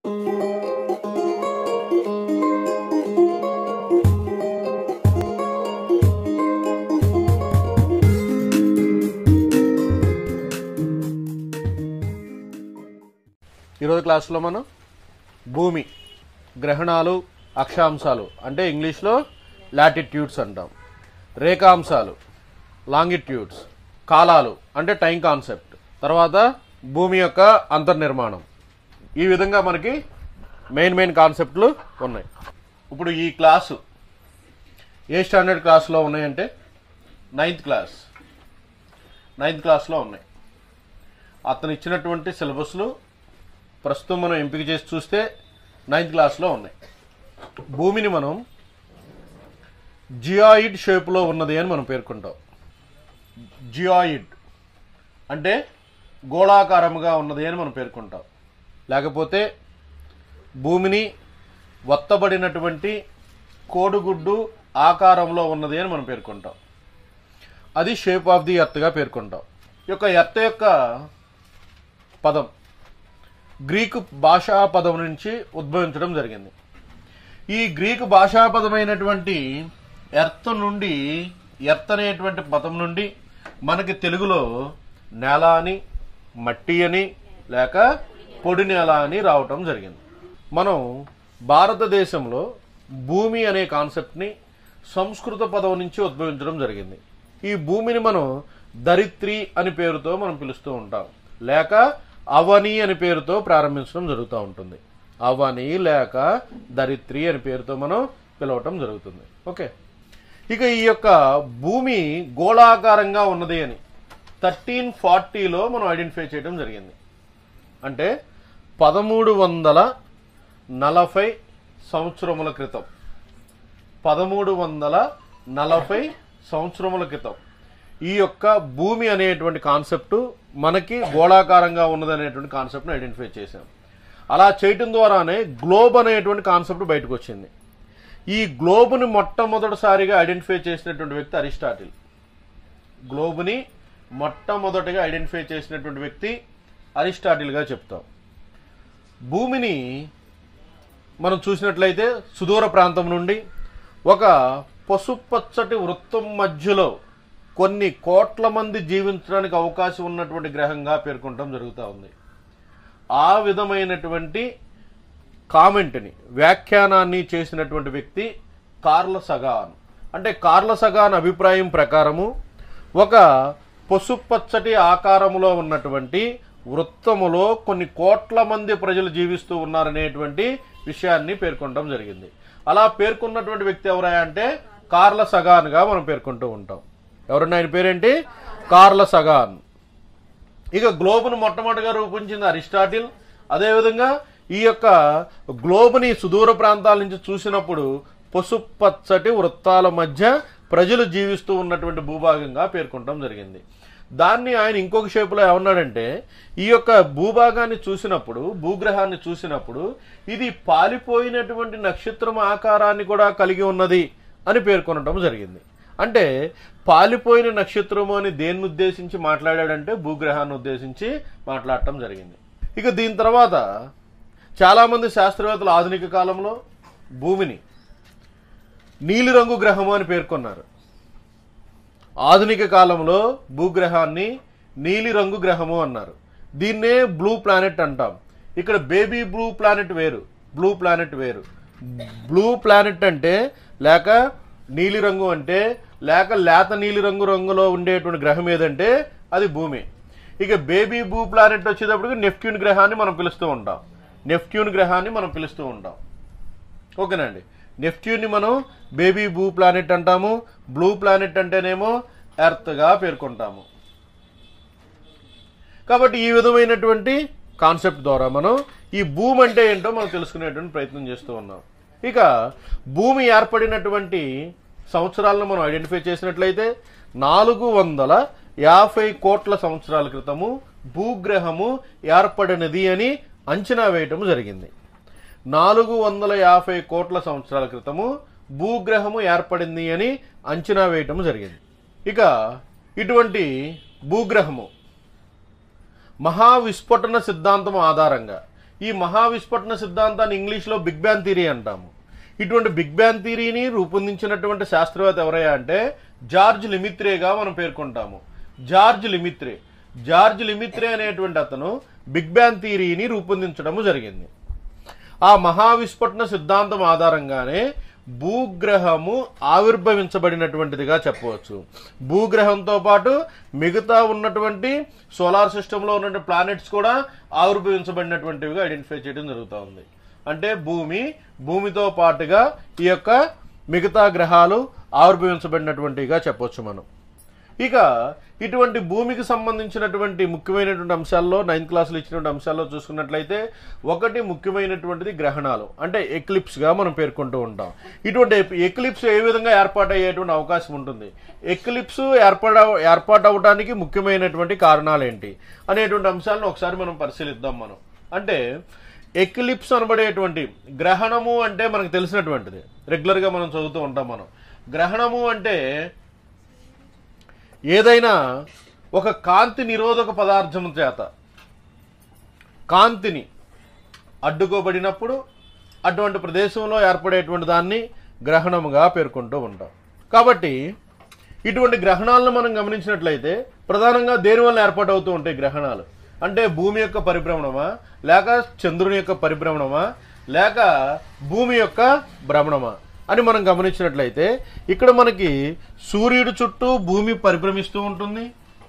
ఈరోజు క్లాస్లో మనం భూమి గ్రహణాలు అక్షాంశాలు అంటే ఇంగ్లీష్లో లాటిట్యూడ్స్ అంటాం, రేఖాంశాలు లాంగిట్యూడ్స్, కాలాలు అంటే టైం కాన్సెప్ట్, తర్వాత భూమి యొక్క అంతర్నిర్మాణం, ఈ విధంగా మనకి మెయిన్ కాన్సెప్ట్లు ఉన్నాయి. ఇప్పుడు ఈ క్లాసు ఏ స్టాండర్డ్ క్లాస్లో ఉన్నాయంటే నైన్త్ క్లాస్లో ఉన్నాయి. అతను ఇచ్చినటువంటి సిలబస్లు ప్రస్తుతం మనం ఎంపిక చేసి చూస్తే నైన్త్ క్లాస్లో ఉన్నాయి. భూమిని మనం జియాయిడ్ షేప్లో ఉన్నది అని మనం పేర్కొంటాం. జియాయిడ్ అంటే గోళాకారముగా ఉన్నది అని మనం పేర్కొంటాం. లేకపోతే భూమిని వత్తబడినటువంటి కోడిగుడ్డు ఆకారంలో ఉన్నది అని మనం పేర్కొంటాం. అది షేప్ ఆఫ్ ది ఎర్త్గా పేర్కొంటాం. ఈ యొక్క ఎర్త్ యొక్క పదం గ్రీకు భాషా పదం నుంచి ఉద్భవించడం జరిగింది. ఈ గ్రీకు భాషా పదమైనటువంటి ఎర్త్ నుండి, ఎర్త్ అనేటువంటి పదం నుండి మనకి తెలుగులో నేల అని, మట్టి అని, లేక పొడి నేల అని రావటం జరిగింది. మనం భారతదేశంలో భూమి అనే కాన్సెప్ట్ని సంస్కృత పదం నుంచి ఉద్భవించడం జరిగింది. ఈ భూమిని మనం ధరిత్రి అని పేరుతో మనం పిలుస్తూ ఉంటాం, లేక అవని అని పేరుతో ప్రారంభించడం జరుగుతూ ఉంటుంది. అవని లేక ధరిత్రి అని పేరుతో మనం పిలవటం జరుగుతుంది. ఓకే, ఇక ఈ యొక్క భూమి గోళాకారంగా ఉన్నది అని 1340లో మనం ఐడెంటిఫై చేయడం జరిగింది. అంటే 1340 సంవత్సరముల క్రితం, 1340 సంవత్సరముల క్రితం ఈ యొక్క భూమి అనేటువంటి కాన్సెప్ట్ మనకి గోళాకారంగా ఉన్నదనేటువంటి కాన్సెప్ట్ని ఐడెంటిఫై చేశాం. అలా చేయటం ద్వారానే గ్లోబ్ అనేటువంటి కాన్సెప్ట్ బయటకు వచ్చింది. ఈ గ్లోబుని మొట్టమొదటిసారిగా ఐడెంటిఫై చేసినటువంటి వ్యక్తి అరిస్టాటిల్. గ్లోబుని మొట్టమొదటిగా ఐడెంటిఫై చేసినటువంటి వ్యక్తి అరిస్టాటిల్గా చెప్తాం. భూమిని మనం చూసినట్లయితే సుదూర ప్రాంతం నుండి ఒక పసుపచ్చటి వృత్తం మధ్యలో కొన్ని కోట్ల మంది జీవించడానికి అవకాశం ఉన్నటువంటి గ్రహంగా పేర్కొనడం జరుగుతూ ఉంది. ఆ విధమైనటువంటి కామెంట్ని, వ్యాఖ్యానాన్ని చేసినటువంటి వ్యక్తి కార్ల్ సగాన్. అంటే కార్ల్ సగాన్ అభిప్రాయం ప్రకారము ఒక పసుపచ్చటి ఆకారములో ఉన్నటువంటి వృత్తములో కొన్ని కోట్ల మంది ప్రజలు జీవిస్తూ ఉన్నారనేటువంటి విషయాన్ని పేర్కొనడం జరిగింది. అలా పేర్కొన్నటువంటి వ్యక్తి ఎవరా అంటే కార్ల్ సగాన్గా మనం పేర్కొంటూ ఉంటాం. ఎవరన్నా ఆయన పేరేంటి? Carl Sagan. ఇక గ్లోబును మొట్టమొదటిగా రూపొందించింది అరిస్టాటిల్. అదేవిధంగా ఈ యొక్క గ్లోబుని సుదూర ప్రాంతాల నుంచి చూసినప్పుడు పసుపచ్చటి వృత్తాల మధ్య ప్రజలు జీవిస్తూ ఉన్నటువంటి భూభాగంగా పేర్కొనడం జరిగింది. దాన్ని ఆయన ఇంకొక షేపులో ఏమన్నాడంటే, ఈ యొక్క భూభాగాన్ని చూసినప్పుడు, భూగ్రహాన్ని చూసినప్పుడు ఇది పాలిపోయినటువంటి నక్షత్రం ఆకారాన్ని కూడా కలిగి ఉన్నది అని పేర్కొనడం జరిగింది. అంటే పాలిపోయిన నక్షత్రము అని దేన్ని ఉద్దేశించి మాట్లాడాడంటే భూగ్రహాన్ని ఉద్దేశించి మాట్లాడటం జరిగింది. ఇక దీని తర్వాత చాలామంది శాస్త్రవేత్తలు ఆధునిక కాలంలో భూమిని నీలిరంగు గ్రహము అని పేర్కొన్నారు. ఆధునిక కాలంలో భూగ్రహాన్ని నీలిరంగు గ్రహము అన్నారు. దీన్నే బ్లూ ప్లానెట్ అంటాం. ఇక్కడ బేబీ బ్లూ ప్లానెట్ వేరు, బ్లూ ప్లానెట్ వేరు. బ్లూ ప్లానెట్ అంటే లేక నీలిరంగు అంటే లేక లేత నీలిరంగులో ఉండేటువంటి గ్రహం ఏదంటే అది భూమి. ఇక బేబీ బ్లూ ప్లానెట్ వచ్చేటప్పటికి నెప్ట్యూన్ గ్రహాన్ని మనం పిలుస్తూ ఉంటాం. ఓకేనండి, నెప్ట్యూన్ని మనం బేబీ బ్లూ ప్లానెట్ అంటాము. బ్లూ ప్లానెట్ అంటేనేమో ఎర్త్గా పేర్కొంటాము. కాబట్టి ఈ విధమైనటువంటి కాన్సెప్ట్ ద్వారా మనం ఈ భూమి అంటే ఏంటో మనం తెలుసుకునేటువంటి ప్రయత్నం చేస్తూ ఉన్నాం. ఇక భూమి ఏర్పడినటువంటి సంవత్సరాలను మనం ఐడెంటిఫై చేసినట్లయితే 450 కోట్ల సంవత్సరాల క్రితము భూగ్రహము ఏర్పడినది అని అంచనా వేయటం జరిగింది. 450 కోట్ల సంవత్సరాల క్రితము భూగ్రహము ఏర్పడింది అని అంచనా వేయటం జరిగింది. ఇక ఇటువంటి భూగ్రహము మహావిస్ఫోటన సిద్ధాంతం ఆధారంగా ఈ మహావిస్ఫోటన సిద్ధాంతాన్ని ఇంగ్లీష్లో బిగ్ బ్యాంగ్ థియరీ అంటాము. ఇటువంటి బిగ్ బ్యాంగ్ థియరీని రూపొందించినటువంటి శాస్త్రవేత్త ఎవరయ్యా అంటే జార్జ్ లిమిత్రేగా మనం పేర్కొంటాము. జార్జ్ లిమిత్రే అనేటువంటి అతను బిగ్ బ్యాంగ్ థియరీని రూపొందించడము జరిగింది. ఆ మహావిస్ఫోటన సిద్ధాంతం ఆధారంగానే భూగ్రహము ఆవిర్భవించబడినటువంటిదిగా చెప్పవచ్చు. భూగ్రహంతో పాటు మిగతా ఉన్నటువంటి సోలార్ సిస్టంలో ఉన్నటువంటి ప్లానెట్స్ కూడా ఆవిర్భవించబడినటువంటివిగా ఐడెంటిఫై చేయడం జరుగుతూ ఉంది. అంటే భూమితో పాటుగా ఈ యొక్క మిగతా గ్రహాలు ఆవిర్భవించబడినటువంటివిగా చెప్పవచ్చు మనం. ఇక ఇటువంటి భూమికి సంబంధించినటువంటి ముఖ్యమైనటువంటి అంశాల్లో 9th క్లాసులో ఇచ్చినటువంటి అంశాల్లో చూసుకున్నట్లయితే ఒకటి ముఖ్యమైనటువంటిది గ్రహణాలు, అంటే ఎక్లిప్స్గా మనం పేర్కొంటూ ఉంటాం. ఇటువంటి ఎక్లిప్స్ ఏ విధంగా ఏర్పాటయ్యేటువంటి అవకాశం ఉంటుంది, ఎక్లిప్స్ ఏర్పాటవడానికి ముఖ్యమైనటువంటి కారణాలు ఏంటి అనేటువంటి అంశాలను ఒకసారి మనం పరిశీలిద్దాం. మనం అంటే ఎక్లిప్స్ అనబడేటువంటి గ్రహణము అంటే మనకు తెలిసినటువంటిది, రెగ్యులర్గా మనం చదువుతూ ఉంటాం. మనం గ్రహణము అంటే ఏదైనా ఒక కాంతి నిరోధక పదార్థం చేత కాంతిని అడ్డుకోబడినప్పుడు అటువంటి ప్రదేశంలో ఏర్పడేటువంటి దాన్ని గ్రహణముగా పేర్కొంటూ ఉంటాం. కాబట్టి ఇటువంటి గ్రహణాలను మనం గమనించినట్లయితే ప్రధానంగా దేని వల్ల ఏర్పాటవుతూ ఉంటాయి గ్రహణాలు అంటే భూమి యొక్క పరిభ్రమణమా, లేక చంద్రుని యొక్క పరిభ్రమణమా, లేక భూమి యొక్క భ్రమణమా అని మనం గమనించినట్లయితే ఇక్కడ మనకి సూర్యుడి చుట్టూ భూమి పరిభ్రమిస్తూ ఉంటుంది,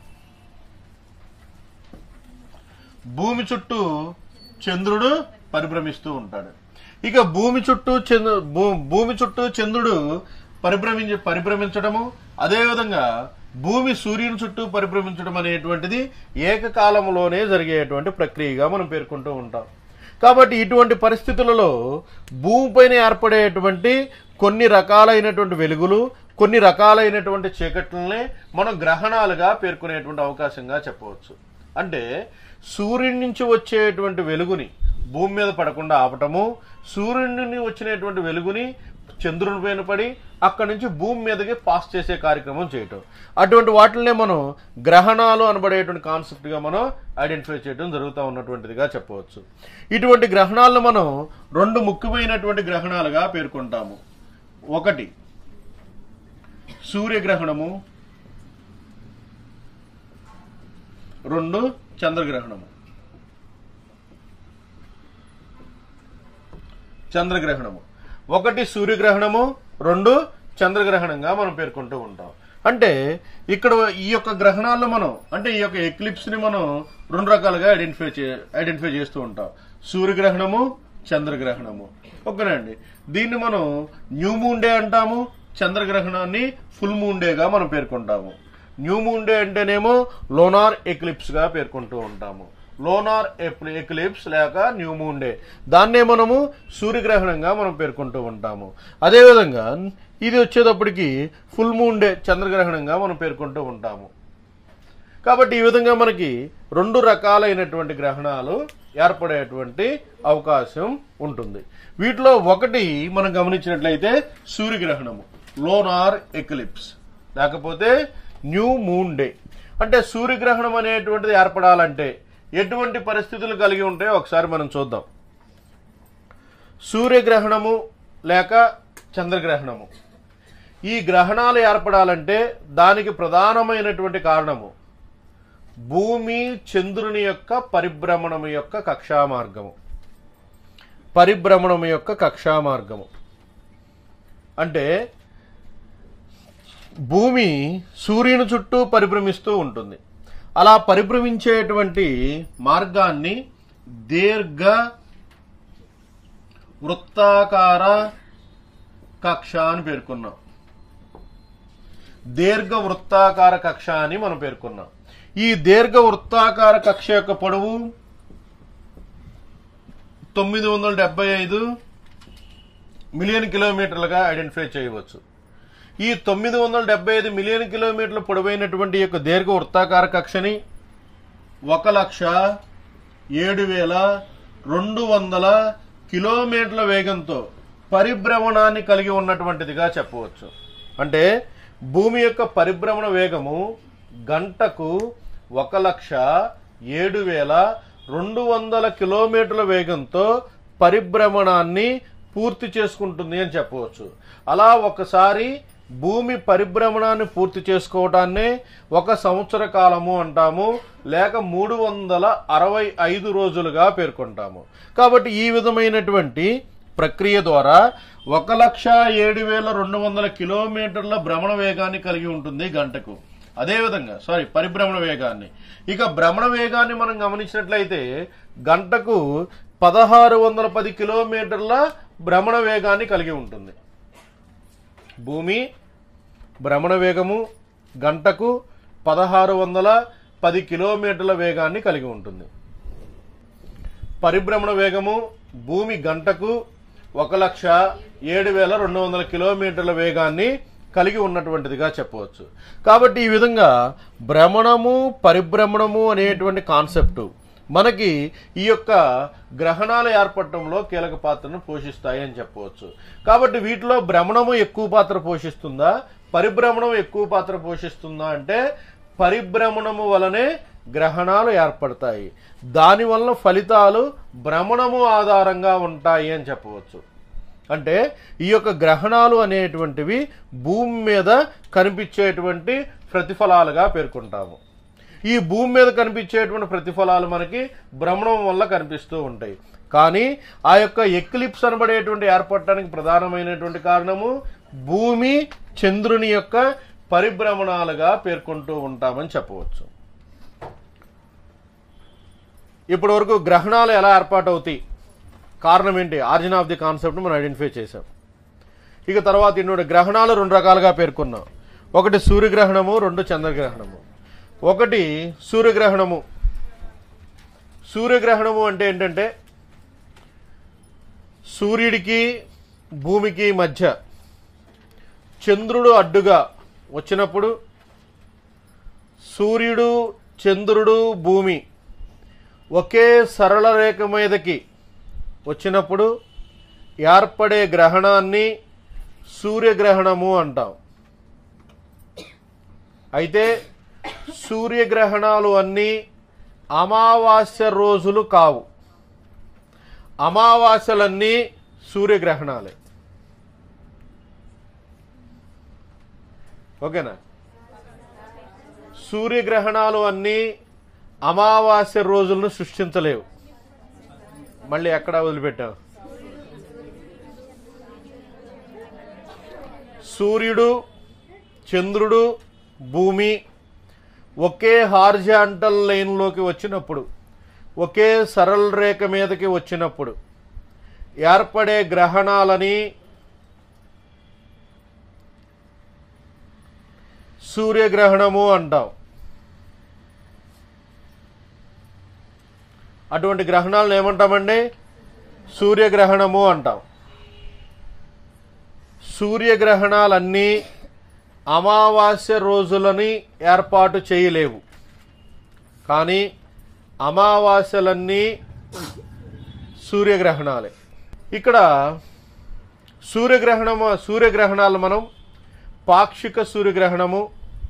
భూమి చుట్టూ చంద్రుడు పరిభ్రమిస్తూ ఉంటాడు. ఇక భూమి చుట్టూ చంద్రుడు పరిభ్రమించడము, అదేవిధంగా భూమి సూర్యుని చుట్టూ పరిభ్రమించడం అనేటువంటిది ఏకకాలంలోనే జరిగేటువంటి ప్రక్రియగా మనం పేర్కొంటూ ఉంటాం. కాబట్టి ఇటువంటి పరిస్థితులలో భూమిపైన ఏర్పడేటువంటి కొన్ని రకాలైనటువంటి వెలుగులు, కొన్ని రకాలైనటువంటి చీకట్లనే మనం గ్రహణాలుగా పేర్కొనేటువంటి అవకాశంగా చెప్పవచ్చు. అంటే సూర్యుడి నుంచి వచ్చేటువంటి వెలుగుని భూమి మీద పడకుండా ఆపటము, సూర్యుడి నుండి వచ్చినటువంటి వెలుగుని చంద్రుని పైన పడి అక్కడి నుంచి భూమి మీదకి పాస్ చేసే కార్యక్రమం చేయటం, అటువంటి వాటినే మనం గ్రహణాలు అనబడేటువంటి కాన్సెప్ట్గా మనం ఐడెంటిఫై చేయడం జరుగుతూ ఉన్నటువంటిదిగా చెప్పవచ్చు. ఇటువంటి గ్రహణాలను మనం రెండు ముఖ్యమైనటువంటి గ్రహణాలుగా పేర్కొంటాము. ఒకటి సూర్యగ్రహణము, రెండు చంద్రగ్రహణము. ఒకటి సూర్యగ్రహణము, రెండు చంద్రగ్రహణంగా మనం పేర్కొంటూ ఉంటాం. అంటే ఇక్కడ ఈ యొక్క గ్రహణాలను మనం అంటే ఈ యొక్క ఎక్లిప్స్ ని మనం రెండు రకాలుగా ఐడెంటిఫై చేస్తూ ఉంటాం, సూర్యగ్రహణము, చంద్రగ్రహణము. ఓకేనండి, దీన్ని మనం న్యూ మూన్ డే అంటాము, చంద్రగ్రహణాన్ని ఫుల్ మూన్ డేగా మనం పేర్కొంటాము. న్యూ మూన్ డే అంటేనేమో లోనార్ ఎక్లిప్స్ గా పేర్కొంటూ ఉంటాము. లోనార్ ఎక్లిప్స్ లేక న్యూ మూన్ డే, దాన్నే మనము సూర్యగ్రహణంగా మనం పేర్కొంటూ ఉంటాము. అదేవిధంగా ఇది వచ్చేటప్పటికి ఫుల్ మూన్ డే, చంద్రగ్రహణంగా మనం పేర్కొంటూ ఉంటాము. కాబట్టి ఈ విధంగా మనకి రెండు రకాలైనటువంటి గ్రహణాలు ఏర్పడేటువంటి అవకాశం ఉంటుంది. వీటిలో ఒకటి మనం గమనించినట్లయితే సూర్యగ్రహణము, లోనార్ ఎక్లిప్స్, లేకపోతే న్యూ మూన్ డే. అంటే సూర్యగ్రహణం అనేటువంటిది ఏర్పడాలంటే ఎటువంటి పరిస్థితులు కలిగి ఉంటాయో ఒకసారి మనం చూద్దాం. సూర్యగ్రహణము లేక చంద్రగ్రహణము, ఈ గ్రహణాలు ఏర్పడాలంటే దానికి ప్రధానమైనటువంటి కారణము భూమి చంద్రుని యొక్క పరిభ్రమణము యొక్క కక్షా మార్గము. అంటే భూమి సూర్యుని చుట్టూ పరిభ్రమిస్తూ ఉంటుంది. అలా పరిభ్రమించేటువంటి మార్గాన్ని దీర్ఘ వృత్తాకార కక్ష అని పేర్కొన్నాం. దీర్ఘ వృత్తాకార కక్ష అని మనం పేర్కొన్నాం. ఈ దీర్ఘ వృత్తాకార కక్ష యొక్క పొడవు 975 మిలియన్ కిలోమీటర్లుగా ఐడెంటిఫై చేయవచ్చు. ఈ 975 మిలియన్ కిలోమీటర్ల పొడవైనటువంటి యొక్క దీర్ఘ వృత్తాకార కక్షని 1,07,200 కిలోమీటర్ల వేగంతో పరిభ్రమణాన్ని కలిగి ఉన్నటువంటిదిగా చెప్పవచ్చు. అంటే భూమి యొక్క పరిభ్రమణ వేగము గంటకు 1,07,200 200 కిలోమీటర్ల వేగంతో పరిభ్రమణాన్ని పూర్తి చేసుకుంటుంది అని చెప్పవచ్చు. అలా ఒకసారి భూమి పరిభ్రమణాన్ని పూర్తి చేసుకోవటాన్నే 1 సంవత్సర కాలము అంటాము, లేక 365 రోజులుగా పేర్కొంటాము. కాబట్టి ఈ విధమైనటువంటి ప్రక్రియ ద్వారా 1,07,200 కిలోమీటర్ల భ్రమణ వేగాన్ని కలిగి ఉంటుంది గంటకు. అదేవిధంగా పరిభ్రమణ వేగాన్ని. ఇక భ్రమణ వేగాన్ని మనం గమనించినట్లయితే గంటకు 1610 కిలోమీటర్ల భ్రమణ వేగాన్ని కలిగి ఉంటుంది. భూమి భ్రమణ వేగము గంటకు 1610 కిలోమీటర్ల వేగాన్ని కలిగి ఉంటుంది. పరిభ్రమణ వేగము భూమి గంటకు 1,07,200 కిలోమీటర్ల వేగాన్ని కలిగి ఉన్నటువంటిదిగా చెప్పవచ్చు. కాబట్టి ఈ విధంగా భ్రమణము పరిభ్రమణము అనేటువంటి కాన్సెప్టు మనకి ఈ యొక్క గ్రహణాల ఏర్పడటంలో కీలక పాత్రను పోషిస్తాయి అని చెప్పవచ్చు. కాబట్టి వీటిలో భ్రమణము ఎక్కువ పాత్ర పోషిస్తుందా, పరిభ్రమణం ఎక్కువ పాత్ర పోషిస్తుందా అంటే పరిభ్రమణము వలనే గ్రహణాలు ఏర్పడతాయి. దానివల్ల ఫలితాలు భ్రమణము ఆధారంగా ఉంటాయి అని చెప్పవచ్చు. అంటే ఈ యొక్క గ్రహణాలు అనేటువంటివి భూమి మీద కనిపించేటువంటి ప్రతిఫలాలుగా పేర్కొంటాము. ఈ భూమి మీద కనిపించేటువంటి ప్రతిఫలాలు మనకి భ్రమణం వల్ల కనిపిస్తూ ఉంటాయి. కానీ ఆ యొక్క ఎక్లిప్స్ అనబడేటువంటి ఏర్పడటానికి ప్రధానమైనటువంటి కారణము భూమి చంద్రుని యొక్క పరిభ్రమణాలుగా పేర్కొంటూ ఉంటామని చెప్పవచ్చు. ఇప్పటి వరకు గ్రహణాలు ఎలా ఏర్పాటవుతాయి, కారణం ఏంటి, ఆరిజిన్ ఆఫ్ ది కాన్సెప్ట్ మనం ఐడెంటిఫై చేసాం. ఇక తర్వాత ఇన్నోటి గ్రహణాలు 2 రకాలుగా పేర్కొన్నాం. ఒకటి సూర్యగ్రహణము, 2 చంద్రగ్రహణము. ఒకటి సూర్యగ్రహణము. సూర్యగ్రహణము అంటే ఏంటంటే సూర్యుడికి భూమికి మధ్య చంద్రుడు అడ్డుగా వచ్చినప్పుడు, సూర్యుడు చంద్రుడు భూమి ఒకే సరళ రేఖ మీదకి వచ్చినప్పుడు ఏర్పడే గ్రహణాన్ని సూర్యగ్రహణము అంటాం. అయితే సూర్యగ్రహణాలు అన్నీ అమావాస్య రోజులు కావు. అమావాస్యలన్నీ సూర్యగ్రహణాలే. ఓకేనా? సూర్యగ్రహణాలు అన్నీ అమావాస్య రోజులను సృష్టించలేవు. మళ్ళీ ఎక్కడ వదిలిపెట్టాం? సూర్యుడు చంద్రుడు భూమి ఒకే హారిజాంటల్ లైన్లోకి వచ్చినప్పుడు, ఒకే సరళ రేఖ మీదకి వచ్చినప్పుడు ఏర్పడే గ్రహణాలని సూర్యగ్రహణము అంటాం. అటువంటి గ్రహణాలను ఏమంటామండి? సూర్యగ్రహణము అంటాం. సూర్యగ్రహణాలన్నీ అమావాస్య రోజులని ఏర్పాటు చేయలేవు, కానీ అమావాస్యలన్నీ సూర్యగ్రహణాలే. ఇక్కడ సూర్యగ్రహణాలు మనం పాక్షిక సూర్యగ్రహణము,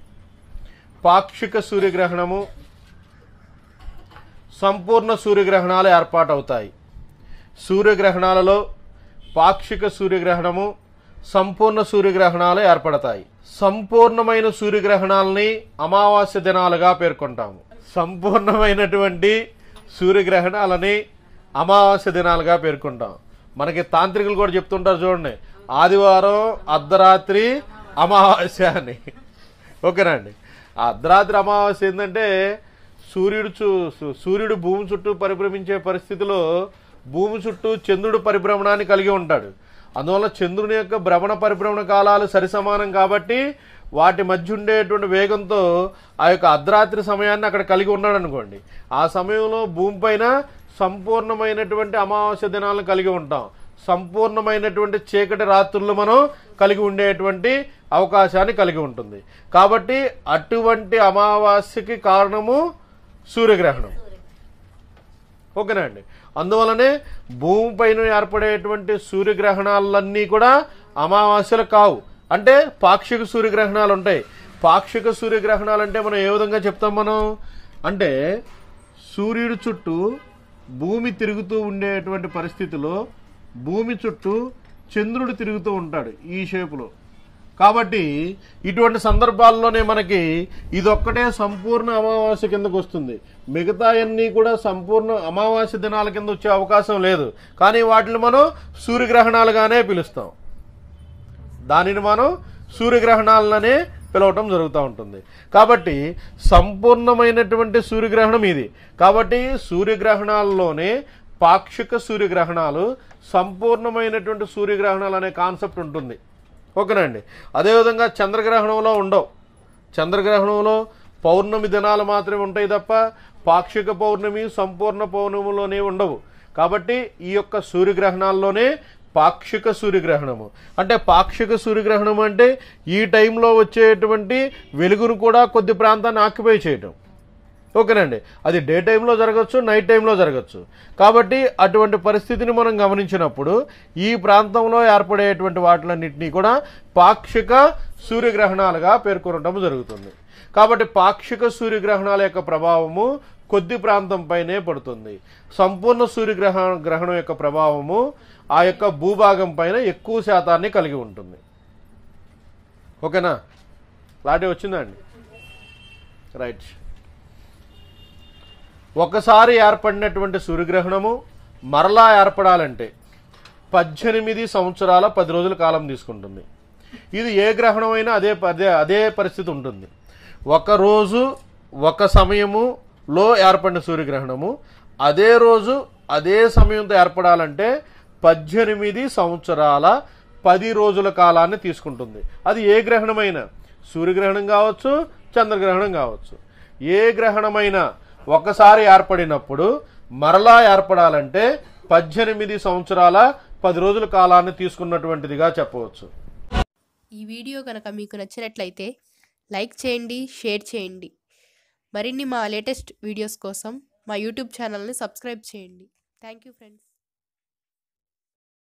సంపూర్ణ సూర్యగ్రహణాలు ఏర్పాటవుతాయి. సూర్యగ్రహణాలలో పాక్షిక సూర్యగ్రహణము, సంపూర్ణ సూర్యగ్రహణాలు ఏర్పడతాయి. సంపూర్ణమైన సూర్యగ్రహణాలని అమావాస్య దినాలుగా పేర్కొంటాము. సంపూర్ణమైనటువంటి సూర్యగ్రహణాలని అమావాస్య దినాలుగా పేర్కొంటాం. మనకి తాంత్రికులు కూడా చెప్తుంటారు చూడండి, ఆదివారం అర్ధరాత్రి అమావాస్య అని. ఓకేనా అండి? ఆ అర్ధరాత్రి అమావాస్య ఏంటంటే సూర్యుడు భూమి చుట్టూ పరిభ్రమించే పరిస్థితిలో భూమి చుట్టూ చంద్రుడు పరిభ్రమణాన్ని కలిగి ఉంటాడు. అందువల్ల చంద్రుని యొక్క భ్రమణ పరిభ్రమణ కాలాలు సరిసమానం కాబట్టి వాటి మధ్య ఉండేటువంటి వేగంతో ఆ యొక్క అర్ధరాత్రి సమయాన్ని అక్కడ కలిగి ఉన్నాడు అనుకోండి. ఆ సమయంలో భూమి పైన సంపూర్ణమైనటువంటి అమావాస్య దినాలను కలిగి ఉంటాం. సంపూర్ణమైనటువంటి చీకటి రాత్రులు మనం కలిగి ఉండేటువంటి అవకాశాన్ని కలిగి ఉంటుంది. కాబట్టి అటువంటి అమావాస్యకి కారణము సూర్యగ్రహణం. ఓకేనా అండి? అందువలనే భూమి పైన ఏర్పడేటువంటి సూర్యగ్రహణాలన్నీ కూడా అమావాస్యలు కావు. అంటే పాక్షిక సూర్యగ్రహణాలు ఉంటాయి. పాక్షిక సూర్యగ్రహణాలు అంటే మనం ఏ విధంగా చెప్తాం? మనం అంటే సూర్యుడి చుట్టూ భూమి తిరుగుతూ ఉండేటువంటి పరిస్థితిలో భూమి చుట్టూ చంద్రుడు తిరుగుతూ ఉంటాడు ఈ షేపులో. కాబట్టి ఇటువంటి సందర్భాల్లోనే మనకి ఇదొక్కటే సంపూర్ణ అమావాస్య కిందకు వస్తుంది. మిగతా అన్నీ కూడా సంపూర్ణ అమావాస్య దినాల కింద వచ్చే అవకాశం లేదు. కానీ వాటిని మనం సూర్యగ్రహణాలుగానే పిలుస్తాం. దానిని మనం సూర్యగ్రహణాలనే పిలవటం జరుగుతూ ఉంటుంది. కాబట్టి సంపూర్ణమైనటువంటి సూర్యగ్రహణం ఇది. కాబట్టి సూర్యగ్రహణాల్లోనే పాక్షిక సూర్యగ్రహణాలు, సంపూర్ణమైనటువంటి సూర్యగ్రహణాలు అనే కాన్సెప్ట్ ఉంటుంది. ఓకేనండి. అదేవిధంగా చంద్రగ్రహణంలో ఉండవు. చంద్రగ్రహణంలో పౌర్ణమి దినాలు మాత్రమే ఉంటాయి తప్ప పాక్షిక పౌర్ణమి, సంపూర్ణ పౌర్ణమిలోనే ఉండవు. కాబట్టి ఈ యొక్క సూర్యగ్రహణాల్లోనే పాక్షిక సూర్యగ్రహణము అంటే, పాక్షిక సూర్యగ్రహణం అంటే ఈ టైంలో వచ్చేటువంటి వెలుగును కూడా కొద్ది ప్రాంతాన్ని ఆక్యుపై చేయటం. ఓకేనండి. అది డే టైంలో జరగచ్చు, నైట్ టైంలో జరగచ్చు. కాబట్టి అటువంటి పరిస్థితిని మనం గమనించినప్పుడు ఈ ప్రాంతంలో ఏర్పడేటువంటి వాటిలన్నింటినీ కూడా పాక్షిక సూర్యగ్రహణాలుగా పేర్కొనడం జరుగుతుంది. కాబట్టి పాక్షిక సూర్యగ్రహణాల యొక్క ప్రభావము కొద్ది ప్రాంతం పైనే పడుతుంది. సంపూర్ణ సూర్యగ్రహణం యొక్క ప్రభావము ఆ యొక్క భూభాగం పైన ఎక్కువ శాతాన్ని కలిగి ఉంటుంది. ఓకేనా? క్లారిటీ వచ్చిందండి? రైట్. ఒకసారి ఏర్పడినటువంటి సూర్యగ్రహణము మరలా ఏర్పడాలంటే 18 సంవత్సరాల 10 రోజుల కాలం తీసుకుంటుంది. ఇది ఏ గ్రహణమైనా అదే పరిస్థితి ఉంటుంది. ఒక రోజు ఒక సమయములో ఏర్పడిన సూర్యగ్రహణము అదే రోజు అదే సమయంతో ఏర్పడాలంటే 18 సంవత్సరాల 10 రోజుల కాలాన్ని తీసుకుంటుంది. అది ఏ గ్రహణమైనా, సూర్యగ్రహణం కావచ్చు, చంద్రగ్రహణం కావచ్చు. ఏ గ్రహణమైనా ఒకసారి ఏర్పడినప్పుడు మరలా ఏర్పడాలంటే 18 సంవత్సరాల 10 రోజుల కాలాన్ని తీసుకున్నటువంటిదిగా చెప్పవచ్చు. ఈ వీడియో కనుక మీకు నచ్చినట్లయితే లైక్ చేయండి, షేర్ చేయండి. మరిన్ని మా లేటెస్ట్ వీడియోస్ కోసం మా యూట్యూబ్ ఛానల్ని సబ్స్క్రైబ్ చేయండి. Thank you friends.